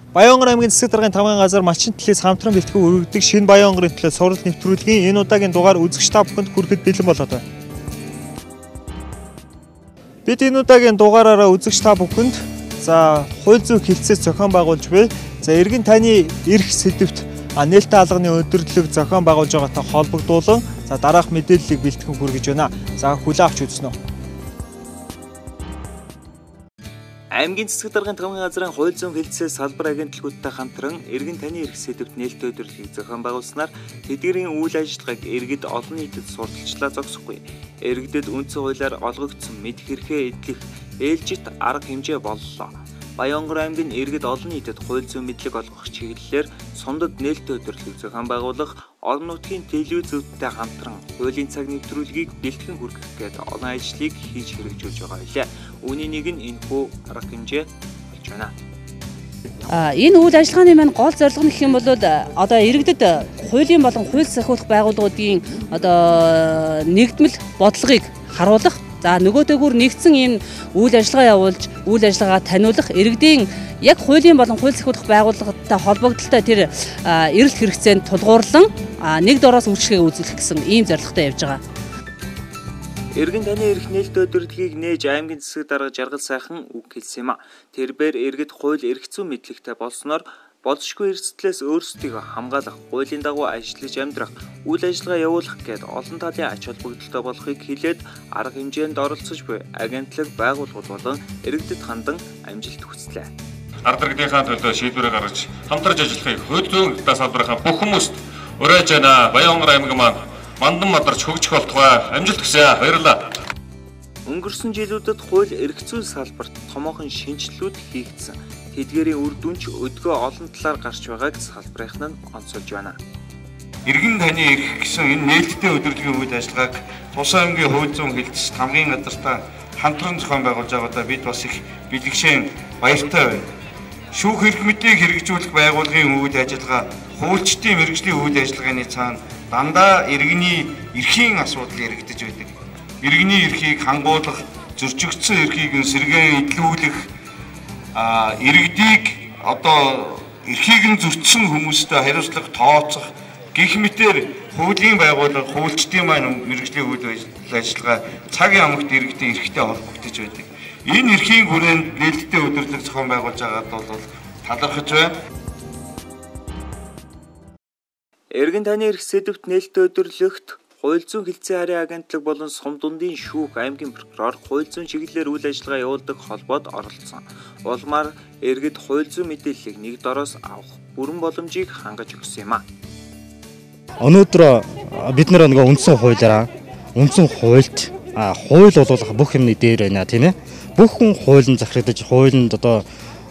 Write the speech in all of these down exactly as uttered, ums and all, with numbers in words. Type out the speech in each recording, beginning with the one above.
Баянгар аймгийн засаг даргын таван газар малчин төлөөс хамтран бэлтгэн өргөдөг шинэ Баянгарын төлөө суралт нэвтрүүлгийн энэ удаагийн дугаар үзэгч та бүхэнд хүрэхэд бэлэн болоод байна. Бид энэ удаагийн дугаараараа үзэгч та бүхэнд за хууль зүйн хэлтсээс зохион байгуулж буй за эргэн таны эрх сэдвт нээлттэй алганы өдөрлөг зохион байгуулж байгаатай холбогдуулан за дараах мэдээллийг бэлтгэн хүргэж байна. За хүлээн авч үзнэ үү. Аймгийн засаг даргын таван газрын хууль зүйн хэлтсээс салбар агентлагуудтай хамтран эргэн таны эрх сэдвт нээлттэй өдөрлөгийг зохион байгуулснаар тэдгээрийн үйл ажиллагааг иргэд олон нийтэд сурталчлаа зогсохгүй. Иргэдэд үндсэн хуулиар олгогдсон мэд хэрхээ эдлэх ээлжит арга хэмжээ боллоо. Баянгар аймгийн иргэд олон нийтэд хууль зүйн мэдлэг олгох чиглэлээр сумдад нээлттэй өдөрлөгийг зохион байгуулах, олон нутгийн телевизүүдтэй хамтран хуулийн цаг нэвтрүүлгийг бэлтгэн хүргэх гээд олон ажлыг хийж хэрэгжүүлж байгаа билээ. Үүний нэг нь энэхүү арга хэмжээ болж байна. А энэ үйл ажиллагааны маань гол зорилго нь гэх юм бол одоо иргэдэд хуулийн болон хууль сахиулах байгууллагуудын одоо нэгдмэл бодлогыг харуулах. За нөгөөдөөгөр нэгдсэн энэ үйл ажиллагаа явуулж үйл ажиллагаа таниулах иргэдийн яг хуулийн болон хууль сахиулах байгууллагатай холбогдолтой тэр эрэлт хэрэгцээнд тулгуурлан нэг дороос үйлчлэгээ үзүүлэх гэсэн ийм зорилготой явж байгаа. Эргэн таны эрх нээлттэй өдөрлөгийг нээж аймгийн засаг дарга жаргал сайхан үг хэлсэн юм а. Тэрбээр иргэд хууль эрх зүйн мэдлэгтэй болсноор болзошгүй эрсдлээс өөрсдийгөө хамгаалах, хуулийн дагуу ажиллаж амьдрах, үйл ажиллагаа явуулах гээд олон талын ач холбогдолтой болохыг хэлээд арга хэмжээнд оролцож буй агентлаг байгууллагууд болон иргэдэд хандан амжилт хүслээ. Арга даргийнхаа төлөө шийдвэрээ гаргаж хамтарч ажиллахыг хууль зүйн салбарынхаа бүх хүмүүст уриалж байна. Баянгар аймаг маань мандан мадарч хөгжих болтугай амжилт хүсье. Баярлалаа. Өнгөрсөн жилүүдэд хууль эрх зүйн салбарт томоохон шинжилэлүүд хийгдсэн. Тэдгээрийн үр дүнч өдгөө олон талаар гарч байгааг салбарынх нь онцолж байна. Эргэн таны эрх гэсэн энэ нээлттэй өдөрлөгийн үйл ажиллагааг Тушаа аймгийн хууль зүйн хэлтс хамгийн газартаа хамтран зохион байгуулж байгаадаа бид бас их бэлэгшээн баяртай байна. Шүүх эрх мэдлийг хэрэгжүүлэх байгууллагын үйл ажиллагаа хуульчдын мэргэжлийн үйл ажиллагааны цаана дандаа иргэний эрхийн асуудал яригдж байдаг. Иргэний эрхийг хангуулах, зөрчигдсөн эрхийг нь сэргээн эдлүүлэх а иргэдийг одоо эрхийг нь зөрчсөн хүмүүстэй хариуцлага тооцох гэх мэтээр хуулийн байгууллага хуульчдын маань мэргэжлийн үйл ажиллагаа цаг ямагт иргэдийн эрхтэй холбогдож байдаг. Энэ эрхийн хүрээнд нээлттэй өдөрлөг зохион байгуулж байгаад бол талархаж байна. Эргэн таны эрх сэдвт нээлттэй өдөрлөгт хууль зүйн хэлтсийн харийн агентлаг болон сум дундын шүүх аймгийн прокурор хууль зүйн чиглэлээр үйл ажиллагаа явуулдаг холбоод оролцсон. Улмаар иргэд хууль зүйн мэдээллийг нэг дороос авах бүрэн боломжийг хангаж өгсөн юм а. Өнөөдөр бид нэр нэг үндсэн хуулиараа үндсэн хуульд хууль болуулах бүх юмны дээр байна тийм ээ. Бүх хүн хуулийн захирагдаж хуулинд одоо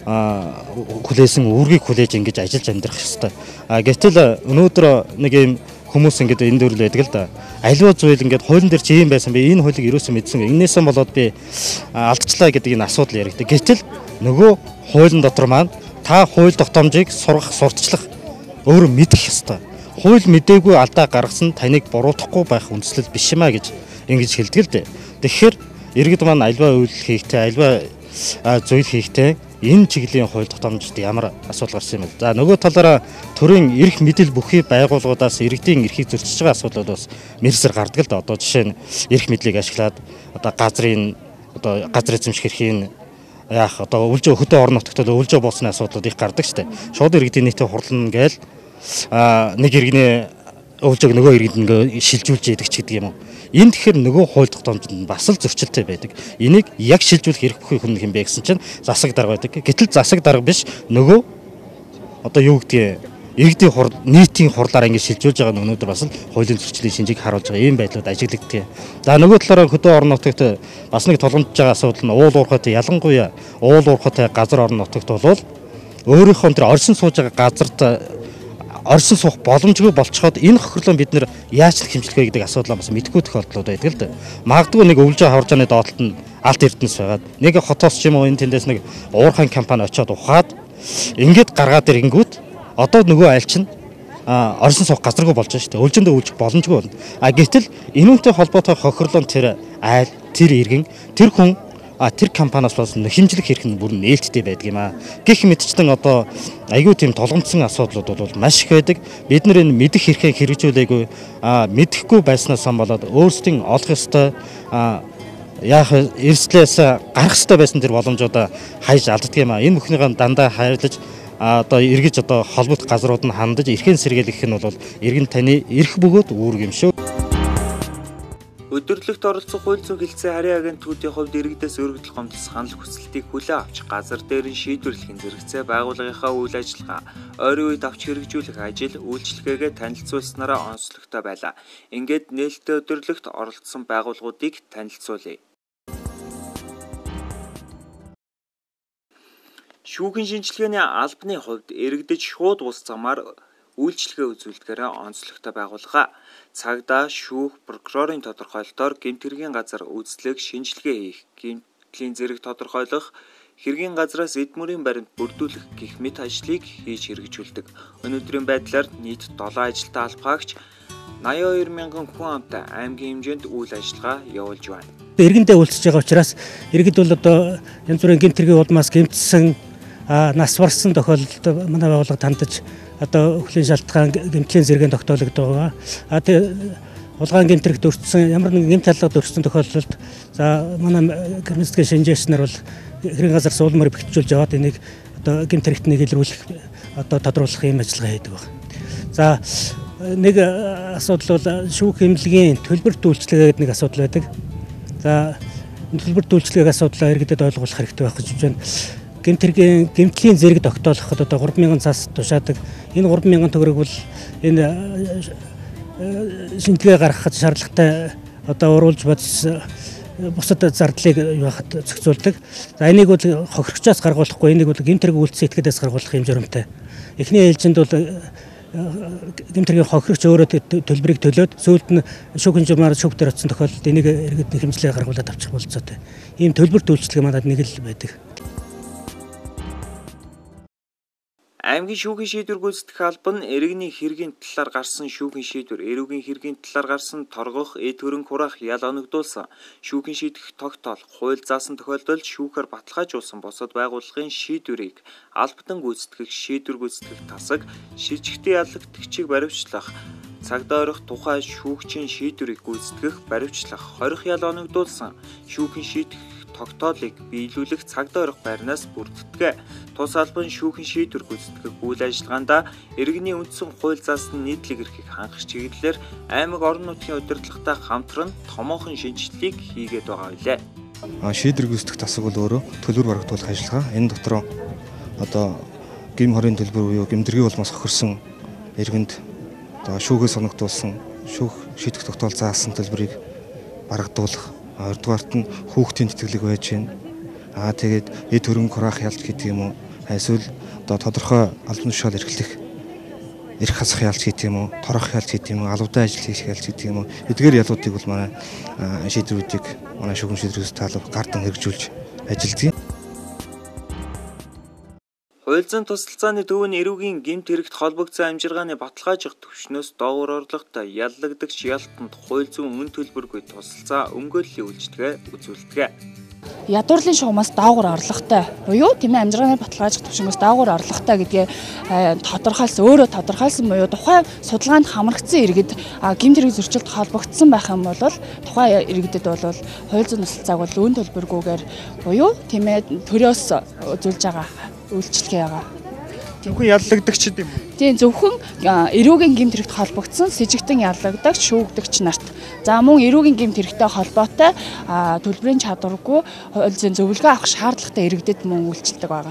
хүлээсэн үүргийг хүлээж ингэж ажиллаж амьдрах ёстой. А гэтэл өнөөдөр нэг юм хүмүүс ингэж энэ дөрлөө байдаг л да. Аливаа зүйл ингэж хуулийн дээр чи юм байсан би энэ хуулийг юусэн мэдсэн. Иннээсээ болоод би алдчихлаа гэдэг энэ асуудал яригддаг. Гэтэл нөгөө хуулийн дотор маань та хууль тогтоомжийг сургах, сурталчлах өөрөө мэдэх ёстой. Хууль мэдээгүй алдаа гаргасан таныг буруутгахгүй байх үндслэл биш юмаа гэж ингэж хэлдэг л дээ. Тэгэхээр иргэд маань аливаа үйл хийхдээ, аливаа зүйл хийхдээ энэ чиглэлийн хууль тогтоомжид ямар асуудал гарсан юм бэ? За нөгөө талаараа төрийн эрх мэдэл бүхий байгууллагуудаас иргэдийн эрхийг зөрчиж байгаа асуудал бас мэрсэр гардаг л да. Одоо жишээ нь эрх мэдлийг ашиглаад одоо газрын одоо газар эзэмших эрхийн яах одоо үлжөө хөдөө орон нутагт үлжөө боосны асуудлууд их гардаг штэ. Шууд иргэдийн нийтэд хурлана гээл нэг иргэний үлжөөг нөгөө иргэнд ингээ шилжүүлж яадаг ч гэдэг юм уу. Энэ тэгэхээр нөгөө хууль тогтоомжинд бас л зөрчилтэй байдаг. Энийг яг шилжүүлэх эрх бүхий хүн юм бэ гэсэн чинь засаг дарга байдаг. Гэтэл засаг дарга биш нөгөө одоо юу гэдгийг иргэдийн хурл нийтийн хурлаар ингэ шилжүүлж байгаа нь өнөөдөр бас л хуулийн зөрчлийн шинжийг харуулж байгаа ийм байдлууд ажиглагддаг. За нөгөө талаараа хөдөө орон нутагт бас нэг толгомжж байгаа асуудал нь уул уурхайтай ялангуяа уул уурхайтай газар орон нутагт бол өөрийнхөө тэр оршин сууж байгаа газарт оршин суух боломжгүй болцоход энэ хохирлон бид нэр яаж хэмжлэх вэ гэдэг асуудал бас мэдгүй тохиолдлууд байдаг л да. Магадгүй нэг өвлжөө хавржааны доотлолт нь алт эрдэнэс байгаад нэг хотоос ч юм уу энэ тэндээс нэг уурхайн компани очиод ухаад ингээд гаргаад ирэнгүүт одоо нөгөө айл чинь оршин суух газаргүй болж байгаа шүү дээ. Өвлжөндөө үлжих боломжгүй болно. А гэтэл энүүнтэй холбоотой хохирлон тэр айл, тэр иргэн, тэр хүн а тэр компаниас бас хэмжлэх хэрэг нь бүр нээлттэй байдаг юм аа. Гэх мэтчлэн одоо аюу тийм толгомцсон асуудлууд бол маш их байдаг. Бид нар энэ мэдэх хэрхээ хэрэгжүүлээгүй а мэдэхгүй байснаас сан болоод өөрсдийн олох ёстой а яах эрсдлээс гарах ёстой байсан тэр боломжуудаа хайж алддаг юм аа. Энэ бүхнийгээ дандаа хайрлаж одоо эргэж одоо холбогд газрууд нь хандаж эрхэн сэргийлэх нь бол иргэн таны эрх бөгөөд үүрэг юм шүү. Өдөрлөгт оролцох хууль зүйн хэлцээ харийн агентлагуудын хувьд иргэдээс өргөдөл гомдол санал хүсэлтийг хүлээн авч газар дээр нь шийдвэрлэхийн зэрэгцээ байгууллагынхаа үйл ажиллагаа ойрын үед авч хэрэгжүүлэх ажил үйлчлэгээгээ танилцуулснараа онцлогтой байлаа. Ингээд нээлттэй өдөрлөгт оролцсон байгууллагуудыг танилцуулъя. Шүүхийн шинжилгээний албаны хувьд иргэдэж шууд ус замаар үйлчлэгээ үзүүлдгээрээ онцлогтой байгууллага. Цагдаа, шүүх, прокурорын тодорхойлолтоор гэмт хэргийн газар үйлчлэг шинжилгээ хийх, гэмтлийн зэрэг тодорхойлох, хэргийн газраас эд мөрийн баримт бүрдүүлэх гэх мэт ажлыг хийж хэрэгжүүлдэг. Өнөөдрийн байдлаар нийт долоо ажилтны албаагч наяа хоёр мянган хүн амтай аймгийн хэмжээнд үйл ажиллагаа явуулж байна. Иргэндээ үйлчилж байгаа учраас иргэд бол одоо янз бүрийн гэмт хэргийн улмаас гэмтсэн нас барсан тохиолдолд манай байгууллага тандаж одоо өхлийн шалтгаан гэмтлийн зэрэгэнд тогтоологддог байгаа. А тэгээ улгаан гэмт хэрэгт өртсөн ямар нэгэн гэмт таллагад өртсөн тохиолдолд за манай гэмтсгийн шинжээч нар бол хэргийн газар суулмаар бэхжүүлж яваад энийг одоо гэмт хэрэгтнийг илрүүлэх одоо тодруулах юм ажиллагаа хийдэг байна. За нэг асуудал бол шүүх эмнэлгийн төлбөрт үйлчлэгээ гэдэг нэг асуудал байдаг. За энэ төлбөрт үйлчлэгээ асуудлаа иргэдэд ойлгуулах хэрэгтэй байх гэж байна. Гэмт хэргийн гэмтлийн зэрэг тогтоолоход одоо гурван мянган цаас тушаадаг. Энэ гурван мянган төгрөг бол энэ шинжилгээ гаргахад шаардлагатай одоо уруулж бодсон бусад зардлыг юу хахад зохицуулдаг. За энийг бол хохирогчоос гаргуулахгүй, энийг бол гэмт хэрэг үйлдсэн этгээдээс гаргуулах юм журамтай. Эхний ээлжинд бол гэмт хэргийн хохирогч өөрөө төлбөрийг төлөөд сүүлд нь шүүхийн журмаар шүүх дээр очсон тохиолдолд энийг иргэд хэмжлэгээ гаргуулад авчих болцоотой. Ийм төлбөрт үйлчлэг манад нэг л байдаг. Аймгийн шүүхийн шийдвэр гүйцэтгэх албан нь иргэний хэргийн талаар гарсан шүүхийн шийдвэр, эрүүгийн хэргийн талаар гарсан торгох, эд хөрөнгө хураах ял оногдуулсан шүүхийн шийдэх тогтоол, хууль заасан тохиолдолд шүүхээр баталгаажуулсан бусад байгууллагын шийдвэрийг албатан гүйцэтгэх, шийдвэр гүйцэтгэх тасаг, шижигтэй яллагтгчийг баривчлах, цагдаа орох тухай шүүгчийн шийдвэрийг гүйцэтгэх, баривчлах, хорих ял оногдуулсан шүүхийн шийдэх тогтоолыг биелүүлэх цагдаа орох байрнаас бүрддэг. Тус албан шүүхийн шийдвэр гүйцэтгэх үйл ажиллагаанд иргэний үндсэн хууль заасан нийтлэг эрхийг хангах чиглэлээр аймаг орон нутгийн удирдлагатай хамтран томоохон шинжилгээг хийгээд байгаа билээ. Шийдвэр гүйцэтгэх тасаг бол өөрөө төлбөр барагдуулах ажиллагаа. Энэ дотор одоо гим хорийн төлбөр буюу гэмтэргийн улмаас хохирсон иргэнд одоо шүүгээс оногдуулсан шүүх шийдэх тогтоол заасан төлбөрийг барагдуулах. Хоёрдугаарт нь хүүхдийн тэтгэлэг байж байна. Аа тэгээд эд хөрөнгө хураах ялт гэдэг юм уу? Эсвэл одоо тодорхой албан тушаал эрхлэх эрх хасах ялт гэдэг юм уу? Торгох ялт гэдэг юм уу? Албатай ажил хийх ялт гэдэг юм уу? Эдгээр ялуудыг бол манай шийдвэрүүдийг манай шүүгэн шийдвэрээс таалав гардан хэрэгжүүлж ажилладаг. Хууль зүйн тусалцааны төв нь эрүүгийн гэмт хэрэгт холбогдсон амжиргааны баталгаажих түвшнөөс доогуур орлоготой яллагдагч ялтанд хууль зүйн үн төлбөргүй тусалцаа өмгөөллийн үйлчилгээ үзүүлдэг. Ядуурлын шугамаас доогуур орлоготой буюу тийм ээ амжиргааны баталгаажих түвшнөөс доогуур орлоготой гэдгээ тодорхойлсон, өөрөө тодорхойлсон буюу тухайн судалгаанд хамрагдсан иргэд гэмт хэрэг зөрчилд холбогдсон байх юм бол тухайн иргэдэд бол хууль зүйн тусалцааг бол үн төлбөргүйгээр буюу тийм ээ төрөөс үзүүлж байгаа үйлчлэгээ байгаа. Зөвхөн яллагдагч юм уу? Тийм зөвхөн эрүүгийн гэмт хэрэгт холбогдсон с сэжигтэн яллагдагч, шүүгдэгч нарт. За мөн эрүүгийн гэмт хэрэгтэй холбоотой төлбөрийн чадваргүй хууль зүйн зөвлөгөө авах шаардлагатай иргэдэд мөн үйлчилдэг байгаа.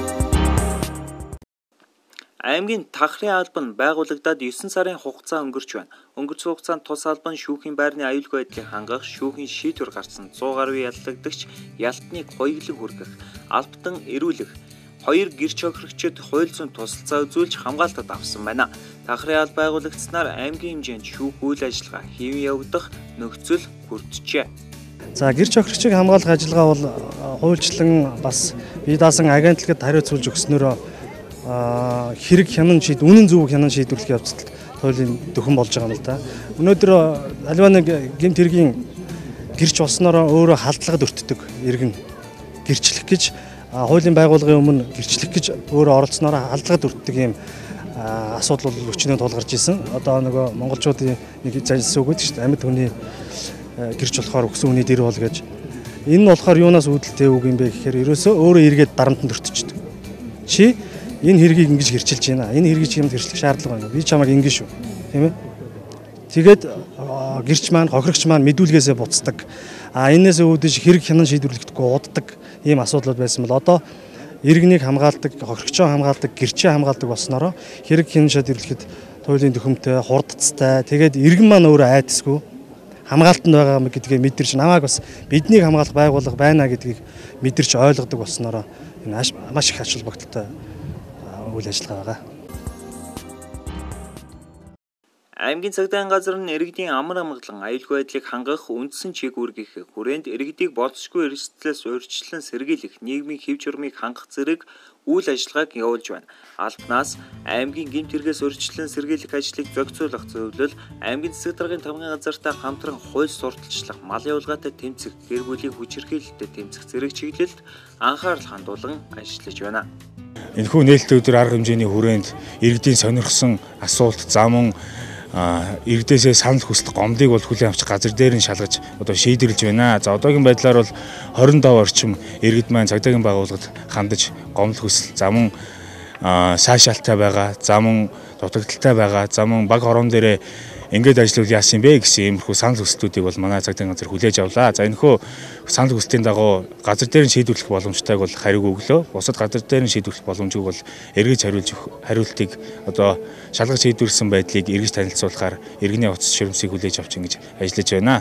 Аймгийн Тахрын албан байгуулагдаад есөн сарын хугацаа өнгөрч байна. Өнгөрсөн хугацаанд тус албан шүүхийн байрны аюулгүй байдлыг хангах шүүхийн шийдвэр гарсан цоо гаруй яллагдагч ялтныг хоёулан хүргэх, албатан эрүүлэх, хоёр гэрч хохирогчид хууль зүйн тусалцаа үзүүлж хамгаалтад авсан байна. Тахрын албан байгуулагдсанаар аймгийн хэмжээнд шүүх үйл ажиллагаа хэвэн явагдах нөхцөл бүрджээ. За гэрч хохирогчийг хамгаалах ажиллагаа бол хуульчлан бас бие даасан агентлагад хариуцуулж өгснөөр хэрэг хянан шийд үнэн зөв хянан шийдвэрлэх явцад хуулийн дөхөн болж байгаа юм л да. Өнөөдөр аливаа нэг гэмт хэргийн гэрч болсноороо өөрөө халдлагад өртдөг иргэн гэрчлэх гэж хуулийн байгууллагын өмнө гэрчлэх гэж өөрөө оролцсноор халдлагад өртдөг юм асуудал бол өчнөө тулгарч исэн. Одоо нөгөө монголчуудын нэг зайлсан үг гэдэг чинь амьд хүний гэрч болохоор өгсөн хүний дэр бол гэж. Энэ нь болохоор юунаас үүдэлтэй үг юм бэ гэхээр ерөөсөө өөрөө эргээд дарамтанд өртчихдөг. Чи энэ хэргийг ингэж гэрчилж байна. Энэ хэргийг чимд гэрчлэх шаардлага байна. Би чамайг ингэж шүү. Тийм ээ. Тэгээд гэрч маань, хохирогч маань мэдүүлгээсээ буцдаг. А энээс үүдэж хэрэг хянан шийдвэрлэхдэггүй уддаг ийм асуудлууд байсан бол одоо иргэнийг хамгаалдаг, хохирогчоо хамгаалдаг, гэрчээ хамгаалдаг болсноороо хэрэг хянан шийдвэрлэхэд туйлын төхөмтэй, хурдцтай, тэгээд иргэн маань өөрөө айдасгүй хамгаалтанд байгаа гэдгийг мэдэрч намайг бас биднийг хамгаалах байгууллага байна гэдгийг мэдэрч ойлгодог болсноороо энэ маш их ач холбогдолтой үйл ажиллагаа байгаа. Аймгийн цагдаагийн газар нь иргэдийн амар амгалан аюулгүй байдлыг хангах үндсэн чиг үүргэх хүрээнд иргэдийг болцсогүй эрсдлээс урьдчилан сэргийлэх нийгмийн хэв журмыг хангах зэрэг үйл ажиллагааг явуулж байна. Албанаас аймгийн гэмт хэрэгээс урьдчилан сэргийлэх ажлыг зохицуулах зөвлөл аймгийн засаг даргын тамгын газартай хамтран хууль сурталчлах, мал явуулгаатай тэмцэх, гэр бүлийн хүчирхийлэлтэд тэмцэх зэрэг чиглэлд анхаарал хандуулан ажиллаж байна. Энэхүү нээлттэй өдөр арга хэмжээний хүрээнд иргэдийн сонирхсон асуулт, зам иргэдээсээ санал хүсэлт гомдыг бол хүлээн авч газар дээр нь шалгаж одоо шийдвэрлэж байна. За одоогийн байдлаар бол хорин дов орчим иргэд маань цагдаагийн байгууллагад хандаж гомдол хүсэл замун сайшаалтай байгаа, замун дутагдaltaй байгаа, замун баг хорон дээрээ ингээд ажиллавал яасан бэ гэсэн иймэрхүү санал хүсэлтүүдийг бол манай цагдаагийн газар хүлээж авлаа. За энэхүү санал хүслийн дагуу газар дээр нь шийдвэрлэх боломжтойг бол хариуг өглөө. Бусад газар дээр нь шийдвэрлэх боломжийг бол эргэж хариулж хариултыг одоо шалгаж шийдвэрлсэн байдлыг эргэж танилцуулахаар иргэний утас ширмсийг хүлээж авч ингэж ажиллаж байна.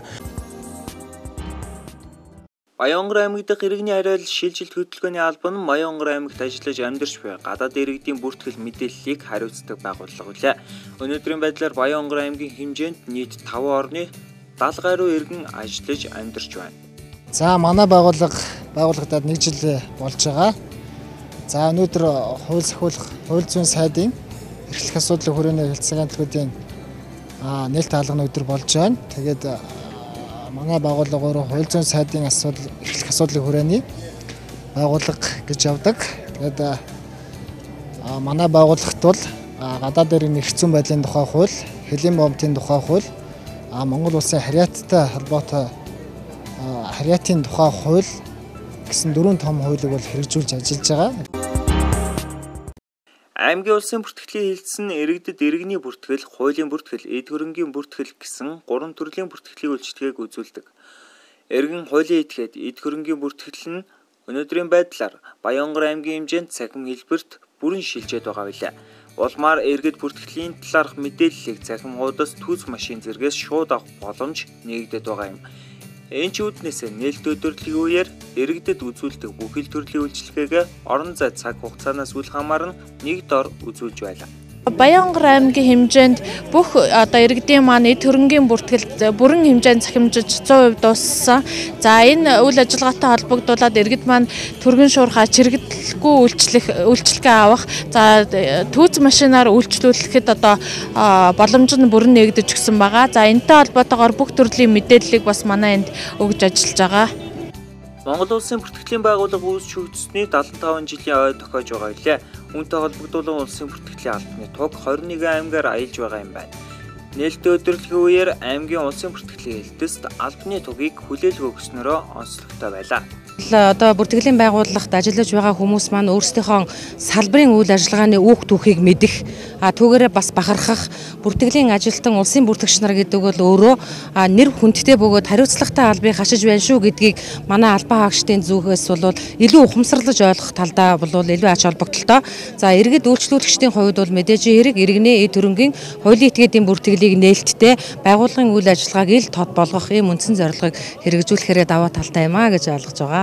Баянгар аймаг дахь иргэний хариул шилжилт хөтөлбөрийн албан нь Баянгар аймагт ажиллаж амьдарч буй гадаад иргэдийн бүртгэл мэдээллийг хариуцдаг байгууллага билээ. Өнөөдрийн байдлаар Баянгар аймгийн хэмжээнд нийт таван орны даалга гаруй иргэн ажиллаж амьдарч байна. За манай байгууллага байгуулагдаад нэг жил болж байгаа. За өнөөдөр хууль сахиулах, хууль зүйн сайдын эрхлэх асуудлын хүрээний хэлтсэг агентлагуудын нээлт хаалганы өдөр болж байна. Тэгээд манай байгууллага хууль зүйн сайдын асуудал эрхлэх асуудлын хүрээний байгууллага гэж явдаг. Тэгээд манай байгууллагт бол гадаад иргэний эрх зүйн байдлын тухай хууль, хэлийн момтын тухай хууль, Монгол улсын харьяаттай холбоотой харьяатын тухай хууль гэсэн дөрвөн том хуулийг бол хэрэгжүүлж ажиллаж байгаа. Аймгийн улсын бүртгэлийн хэлтсэн иргэдэд иргэний бүртгэл, хуулийн бүртгэл, эд хөрөнгийн бүртгэл гэсэн гурван төрлийн бүртгэлийн үйлчилгээг үзүүлдэг. Иргэн хуулийн этгээд эд хөрөнгийн бүртгэл нь өнөөдрийн байдлаар Баянгар аймгийн хэмжээнд цахим хэлбэрт бүрэн шилжээд байгаа билээ. Улмаар иргэд бүртгэлийн талаарх мэдээллийг цахим хуудас түүх машин зэргээс шууд авах боломж нэгдээд байгаа юм. Энэ ч үүднээс нээлттэй өдөрлөгийн үеэр иргэдэд үзүүлдэг бүхэл төрлийн үйлчилгээг орон зай цаг хугацаанаас үл хамааран нэг дор үзүүлж байлаа. Баянгар аймгийн хэмжээнд бүх одоо иргэдийн маань эд хөрөнгийн бүртгэлд бүрэн хэмжээнд цахимжиж цаан хувь дууссан. За энэ үйл ажиллагаатай холбогдуулаад иргэд маань түргэн шуурхаа чирэгдэлгүй үйлчлэх үйлчлэгээ авах, за түүц машинаар үйлчлүүлэхэд одоо боломж нь бүрэн нэгдэж өгсөн байгаа. За энэтэй холбоотойгоор бүх төрлийн мэдээллийг бас манай энд өгж ажиллаж байгаа. Монгол улсын бүртгэлийн байгууллага үүсчигдсэний дадлан таван жилийн ой тохиож байгаа билээ. Үүнтэй холбогдуулан улсын бүртгэлийн албаны туг хорин нэгэн аймгаар аялж байгаа юм байна. Нээлттэй өдөрлөгийн үеэр аймгийн улсын бүртгэлийн хэлтэст албаны тугийг хүлээлт өгснөрөө онцлогтой байлаа. Одоо бүртгэлийн байгууллагт ажиллаж байгаа хүмүүс маань өөрсдийнхөө салбарын үйл ажиллагааны үүх түүхийг мэдэх, а түүгээрээ бас бахархах, бүртгэлийн ажилтан улсын бүртгэгч нар гэдэг бол өөрөө нэр хүндтэй бөгөөд хариуцлагатай албыг хашиж байна шүү гэдгийг манай албан хаагчдын зүгээс бол илүү ухамсарлаж ойлгох талдаа бол илүү ач холбогдолтой. За иргэд үйлчлүүлэгчдийн хувьд бол мэдээж хэрэг иргэний эд хөрөнгийн хуулийн этгээдийн бүртгэлийг нээлттэй байгууллагын үйл ажиллагааг ил тод болгох ийм үндсэн зорилгыг хэрэгжүүлэхээрээ даваа талтай юм а гэж ойлгож байгаа.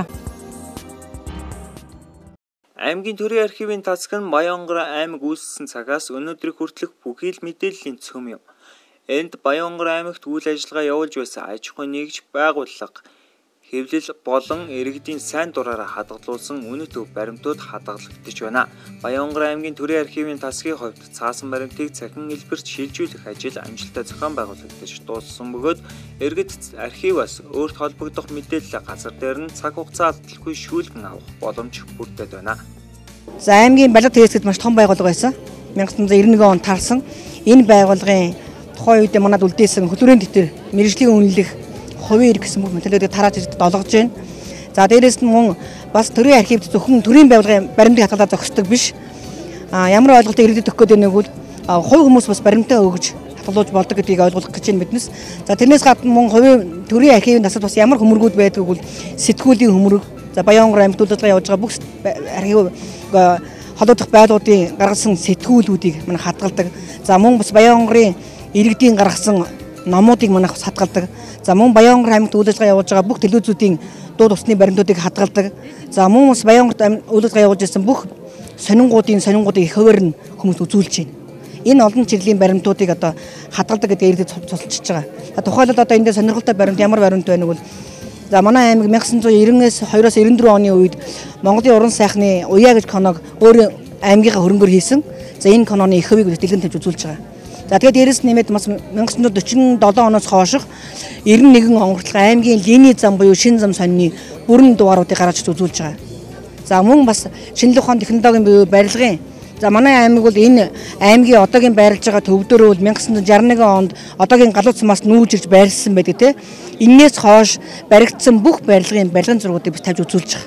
Аймгийн төрийн архивын тасаг нь Баянгар аймаг үүссэн цагаас өнөөдрийг хүртэлх бүхий л мэдээллийн цөм юм. Энд Баянгар аймагт үйл ажиллагаа явуулж байсан аж ахуйн нэгж байгууллага хэвлэл болон иргэдийн сайн дураараа хадгалуулсан үнэт өв баримтууд хадгалагдаж байна. Баянгар аймгийн төрийн архивын тасгийн хувьд цаасан баримтыг цахин хэлбэрт шилжүүлэх ажил амжилттай зохион байгуулагдаж дууссан бөгөөд иргэд архиваас өөрт холбогдох мэдээлэл газар дээр нь цаг хугацаа алдалгүй шүүлгэн авах боломж бүрдээд байна. За аймгийн балет тээсгэд маш том байгууллага байсан. 천구 백구 онд тарсан. Энэ байгууллагын тухайн үед манад үлдээсэн хөлбөрийн дэвтэр мэргэжлийн үнэлэх хувийн эрх гэсэн бүх мэдээллүүдийг тарааж ирж долгож байна. За дээрээс нь мөн бас төрийн архивд зөвхөн төрийн байгууллагын баримтыг хадгалаад зогсдог биш. А ямар ойлголтыг иргэдэд өгөх гээд байгааг бол хувь хүмүүс бас баримтаа өгж хадгалуулж болдог гэдгийг ойлгуулах гэж байна биднес. За тэрнээс гадна мөн хувийн төрийн архивын насад бас ямар хөмөргүүд байдгийг бол сэтгүүлийн хөмөрг. За Баянгар аймагт үйлдвэрлэгээ явуулж байгаа бүх архив холбогдох байлуудын гаргасан сэтгүүлүүдийг манай хадгалдаг. За мөн бас Баянгарын иргэдийн гаргасан номуудыг манайх хадгалдаг. За мөн Баянгар аймагт үйлдвэрлэгээ явуулж байгаа бүх телевизүүдийн дуу тусны баримтуудыг хадгалдаг. За мөн бас Баянгарт үйлдвэрлэгээ явуулж байсан бүх сонингуудын сонингуудыг их хуваар нь хүмүүс үзүүлж байна. Энэ олон чирлийн баримтуудыг одоо хадгалдаг гэдгийг иргэдэд цуцалчиж байгаа. Тухайлбал одоо энэ дээр сонирхолтой баримт ямар баримт байна вэ? За манай аймаг 천구 백구 девяностоос хоёроос девяносто дөрвөн оны үед Монголын уран сайхны Уяа гэж киног өөр аймгийнхаа хөрөнгөөр хийсэн. За энэ киноны их хувийг дэлгэн тавьж үзүүлж байгаа. За тэгээд дээрэс нэмээд бас 천구 сорок седем оноос хойших девяносто один он хүртэл аймгийн линий зам буюу шин зам сонины бүрэн дугааруудыг гаргаж үзүүлж байгаа. За мөн бас шинжлэх ухааны технологийн буюу барилгын. За манай аймаг бол энэ аймгийн одоогийн байрлаж байгаа төвдөрөө бол 천구 шестьдесят один онд одоогийн галуу цамаас нүүж ирж байрлсан байдаг те. Иннээс хойш баригдсан бүх барилгын барилгын зургуудыг biz тавьж үзүүлж байгаа.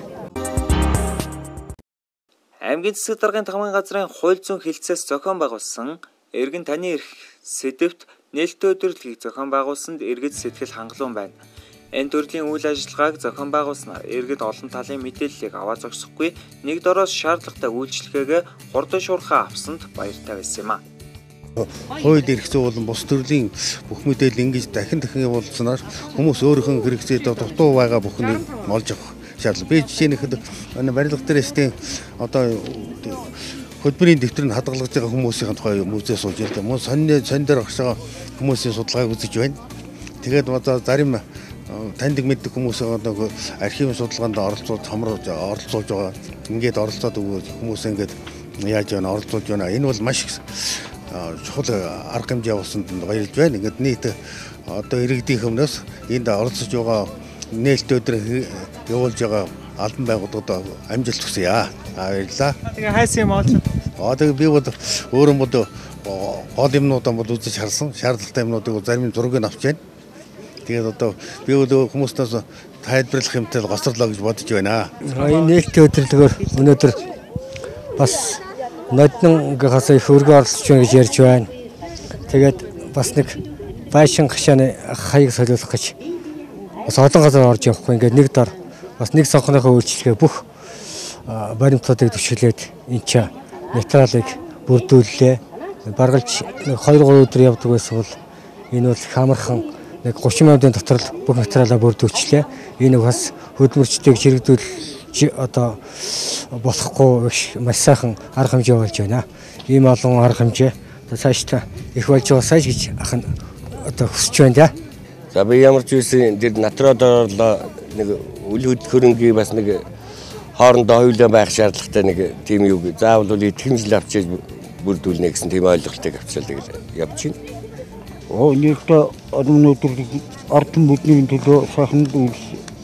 Аймгийн засаг даргын тамгын газрын хууль зүйн хэлтсээс зохион байгуулсан эргэн таны эрх сэдвт нээлттэй өдрөлгийг зохион байгуулсанд иргэд сэтгэл хангалуун байна. Энэ төрлийн үйл ажиллагааг зохион байгуулснаар иргэд олон талын мэдээллийг аваа зогсохгүй нэг дороос шаардлагатай үйлчлэгээ хурдан шуурхаа авсанд баяртай байсан юм а. Хууль эрх зүй болон бус төрлийн бүх мэдээлэл ингэж дахин дахин явуулснаар хүмүүс өөрийнхөө хэрэгцээд дутуу байгаа бүхнийг олж авах шаардлага. Би жишээнийхэд барилга дээрээс одоо хөдөлмөрийн дэвтэр нь хадгалж байгаа хүмүүсийн тухай музей сууж ирдэг. Мөн сонины сонин дээр багш байгаа хүмүүсийн судалгааг үзэж байна. Тэгээд одоо зарим таньдаг мэддэг хүмүүс нөгөө архивын судалгаанд оролцоод хамруулж оролцуулж байгаа. Ингээд оролцоод хүмүүс ингээд яаж яана оролцуулж байна. Энэ бол маш чухал арга хэмжээ явуулсанд баярлж байна. Ингээд нийт одоо иргэдийн хүмүүст энд оролцож байгаа нээлттэй өдөр явуулж байгаа албан байгууллагад амжилт хүсье. Аа баярлалаа. Тэгээ хайсан юм олж. Аа тэгээ би бол өөрөө бол гол юмнуудаа бол үзэж харсан. Шаардлагатай юмнуудыг зарим зургийг авч байна. Тэгээд одоо би бол хүмүүстээс тайлбарлах юмтай гоцрлоо гэж бодож байна. Энэ нээлттэй өдрөлгөөр өнөөдөр бас ноднонгоос их өргө оролцож байна гэж ярьж байна. Тэгээд бас нэг байшин гашааны хаяг солиулах гэж бас олон газар орж явахгүй ингээд нэг дор бас нэг сонхныхоо үйлчлэгээ бүх баримтуудыг төвшүүлээд энэ ч материалыг бүрдүүллээ. Баргалж нэг хоёр гурван өдөр явдаг байсан бол энэ бол хамархан нэг гучин мянган дотор л бүх материалаа бүрдүүлчлээ. Энэ бас хөдөлмөрчдийг чирэгдүүл одоо болохгүй маш сайхан арга хэмжээ болж байна. Ийм олон арга хэмжээ цаашдаа их болж байгаа сайж гэж ахын одоо хүсэж байна да. За би ямар ч үсэн тэр натраад орлоо нэг үл хөдлөхөрөнгийн бас нэг хоорондоо хоёулаа байх шаардлагатай нэг тийм юу заавал үл итгэмжил авчиж бүрдүүлнэ гэсэн тийм ойлголтыг авчаал тэгэл явж байна. Оо нэртэй өнөөдөр ардын бүдний төлөө сайхан үйлс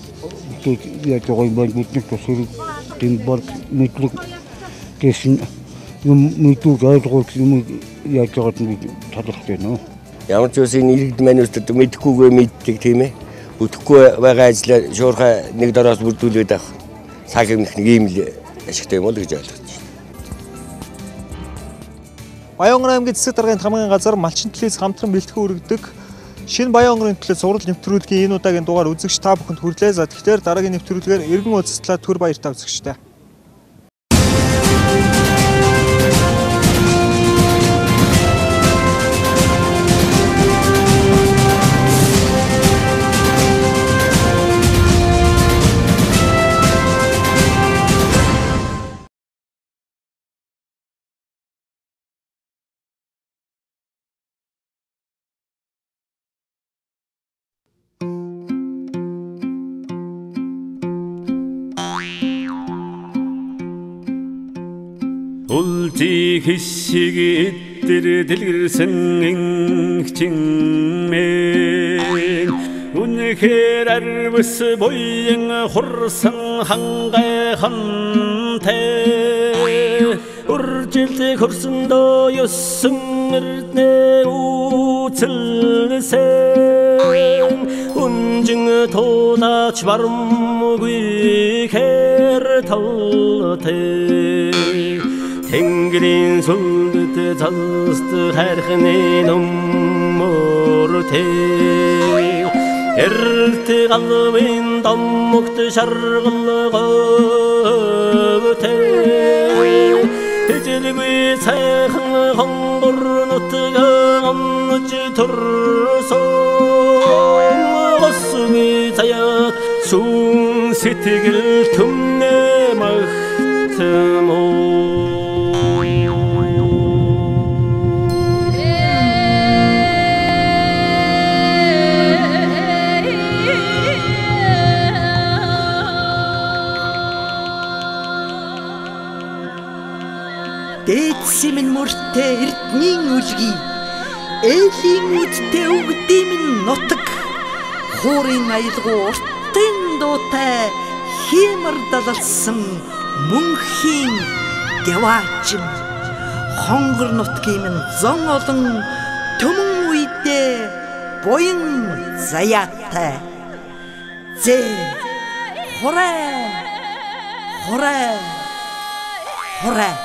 яаж байгаа юм бэ бидний төсөл тийм бол мэдлэг гэсэн юм мэдүүг ойлгох юм яаж байгааг нь тодорхой байна. Ямар ч үсэн иргэд маань өстөд мэдэхгүйгээ мэддэг тийм ээ. Бүтэхгүй байгаа ажлаа шуурхай нэг дороос бүрдүүлээд авах цаг хэмнэх нэг юм л ашигтай юм уу гэж ойлгож байна. Баянгар аймгийн засаг даргын тамгын газар малчин төлөөс хамтран бэлтгэн өргөдөг шинэ Баянгарын төлөө сурал нэвтрүүлгийн энэ удаагийн дугаар үзэгч та бүхэнд хүрлээ. За тэгэхээр дараагийн нэвтрүүлгээр эргэн уулзтлаа төр баяртай үзэгчтэй. Улжи хишиг эддэр дэлгэрсэн инхчинмэн үнэхээр арвс буян хурсан хангайхантай уржилт хөрсөндөө ёсон эрднэ үцэлсэн унжин тулаач барамгүй хэр талтай Тэнгэрийн сүлдэт залст хайрхны нөмөртэй Эрэлт галвын домогт шаргалгөөтэй Тэжэлгүй сайхан хонгор нутга амнаж төрсөн Госгүй заяат сүүн сэтгэл түмнэ магтмоо Дээдсимэн мөртэй эрднийн үлгий ээлийн үдтэй өгдимэн нутаг хуурын аялгуу уртын дуутай хиймэр далалсан мөнхийн гяваачим хонгор нутгийн зон олон төмөн үедээ буян заяатай зэ хорой хорой хорой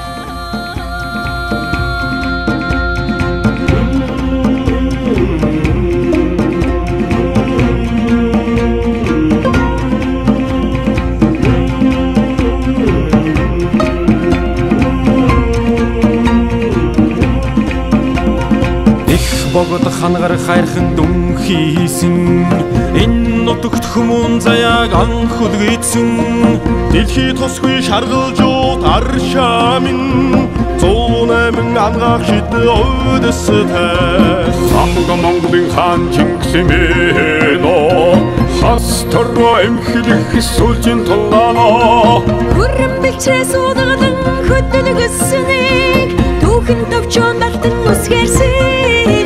Богод хангаар хайрхан дүн хийсэн энэ нутагт хүмүүн заяаг анх үлгэсэн дэлхий тусгүй шаргалжууд аршаамин зуунамин ангаах шид өөдөстэй самга монголын хаан Чингисмэно хастарва эмхлэх сүлжин тулаано хүрэн бэлчээ суудагалан хөдөлгөссөнийг түүхэн төвчөн балтан үсгэрсэн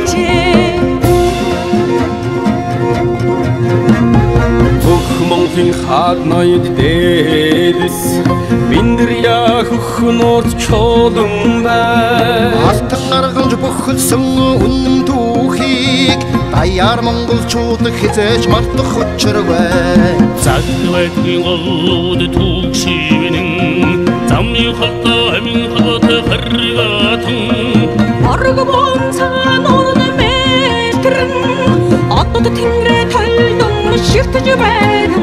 Монголын хаад ноёд дээдэс биндэрья хөхнөрт чолон бай Алтан гаргалж бөхөлсөн үнэн түүхийг даяар монголчууд хизээж мартах учирвэ Загвайгийн голлууд түүхшивэн замны хата амин хата харгатан Орг бонцан орны мэтрэн отод тэнгэрэ толдон ширтэж байна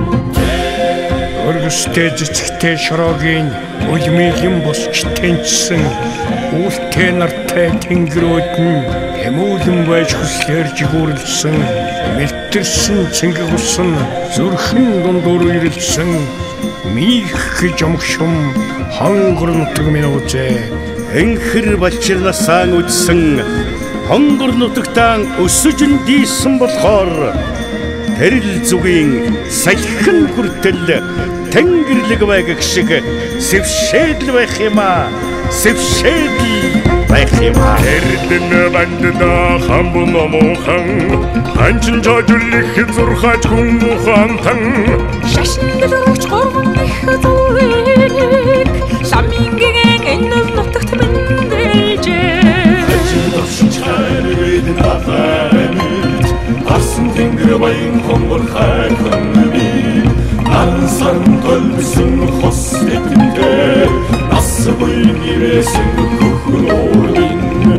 Өргөстэй цэцэгтэй шороогийн үлмилийн босч тэнцсэн үлтэй нартай тэнгэрүүд нь тэмүүлэн байж хүслээр жигүүрлсэн мэлтэрсэн цэнгэг усан зүрхэн дундуур ирэлсэн мих гэж омгшум хонгор нутаг минь үзээ энхэр балчирнасаа үдсэн хонгор нутагтаа өсөж дийсэн болохоор тэрл зүгийн салхин хүртэл Тэнгэрлэг байдаг шиг сэвшээл байх юм аа сэвшээл байх юм аа Эрдэн бандна хамбун мухан ханчин жожлих зурхач хүн ухаантан Шашин дэлгэрч горгон их зүрэг самингийн энэ нутагт мэндэлжээ Хачин доршиж хайрвэд нафамит асан тэнгэр баян хонгор хайхан Сан толбисэн хос этэнтэй нас буйн ивэсэн хөхнөрдин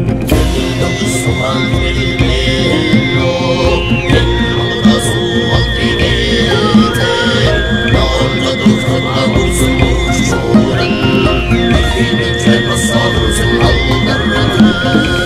Сумал нэлээ Элмодасуал тигэтэ Наонда духтна гурсын мухчурын Эхимэчэ басадырсын алдарраты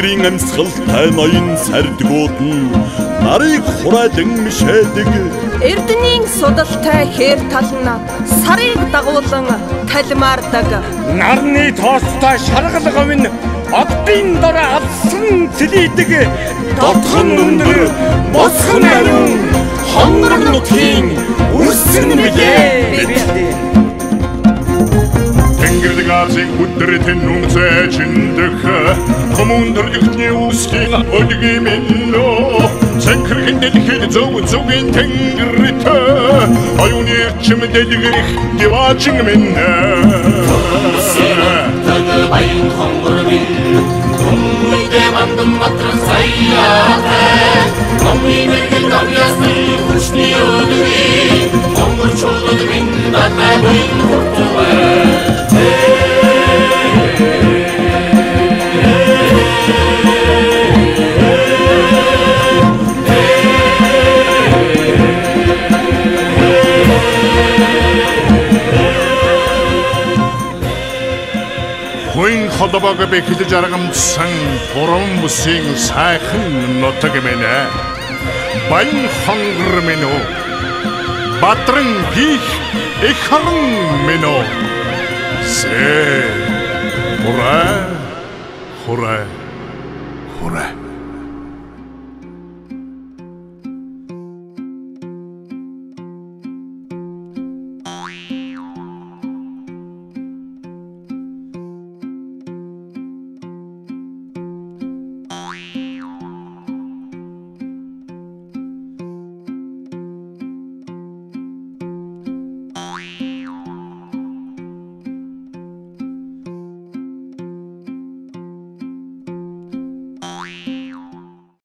тэдгэрийн амьсгалтай ноён сардгууд нь нарыг хураалан мишээдэг. Эрдэнийн судалтай хээр тална сарыг дагуулan талмаардаг. Нарны тоостой шаргалгав нь оддын дор алсан цэлийдэг. Дотхон өндөр босхон ариун хонгор нутгийн үссэн билээ. Тэнгэрдэг Азийг бүдэртэн нүнцэжиндэх Комундэр ихтний үсгийн өдгий минло Сэнхэрхэн дэлхийд зөв зөвгийн тэнгэрт Аюуны эрчим дэлгэрэх диваачин минь Тагы баян хонгор минь Гумгүйдэ мандам матран саяхэ Гомми мэргэн гамьясны хүчний өдгий Хонгор чуулад минь батай баян хуртуэ Хойн холбоог бэхэлж аргамдсан буран бүсийн сайхан нутаг минь баян хонгор минь уу Батран хийх их харан минь уу Сэ хураа хураа хураа